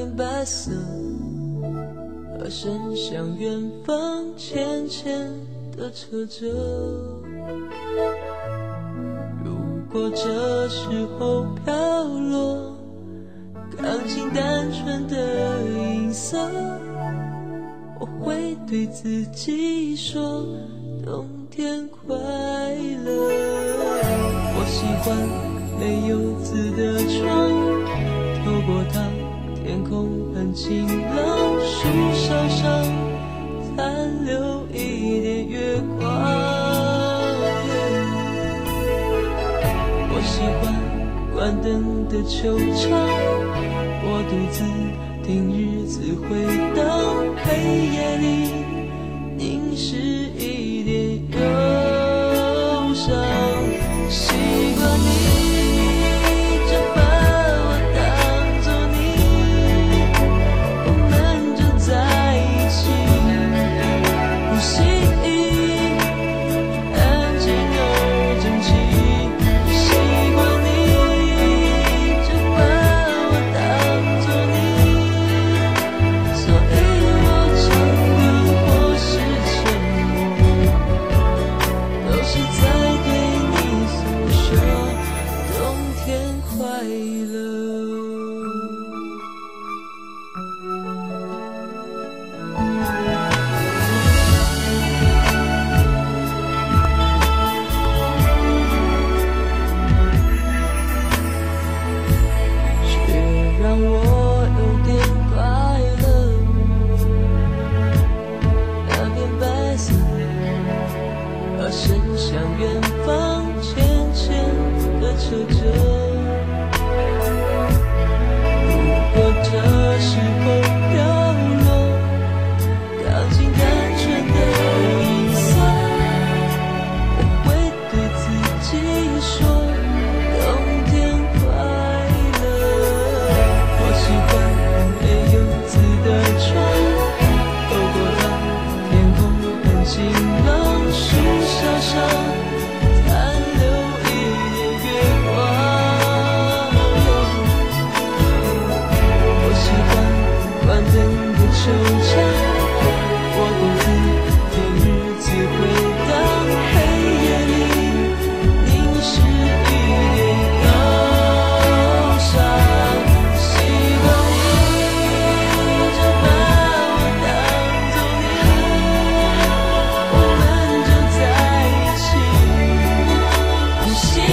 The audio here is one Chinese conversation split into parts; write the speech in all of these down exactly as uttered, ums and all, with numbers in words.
片白色，歌声像远方浅浅的扯着。如果这时候飘落钢琴单纯的音色，我会对自己说冬天快乐。我喜欢没有字的窗，透过它天空很晴朗，树梢上残留一点月光。我喜欢关灯的球场，我独自听日子回荡，黑夜里凝视一点忧伤。习惯你就把我当作你，我们就在一起，呼吸安静而整齐。习惯你就把我当作你，所以我唱歌或是沉默，都是在对你诉说冬天快乐。却让我有点快乐，那片白色歌声像远方浅浅的扯着。如果这时候飘落钢琴单纯的音色，我会对自己说冬天快乐。我喜欢没有字的窗，透过它天空很晴朗，树梢上残留一点月光。我喜欢关灯的球场，我独自听日子回荡，黑夜里凝视一点忧伤。习惯你就把我当作你，我们就在一起，呼吸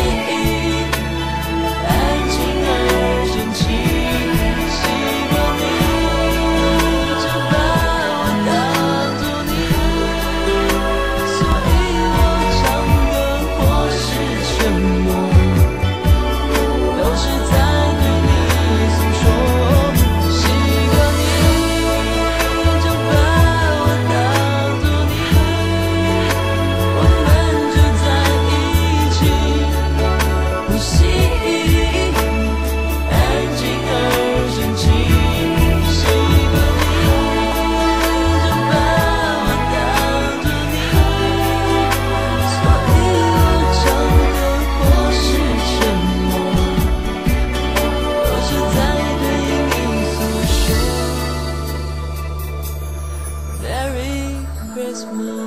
安静而整齐。习惯你就把我当作你，所以我唱歌或是沉默，都是在对你诉说。习惯你就把我当作你，我们就在一起，呼吸安静而整齐。习惯你就把我当作你，所以我唱歌或是沉默，都是在对你诉说。Merry Christmas。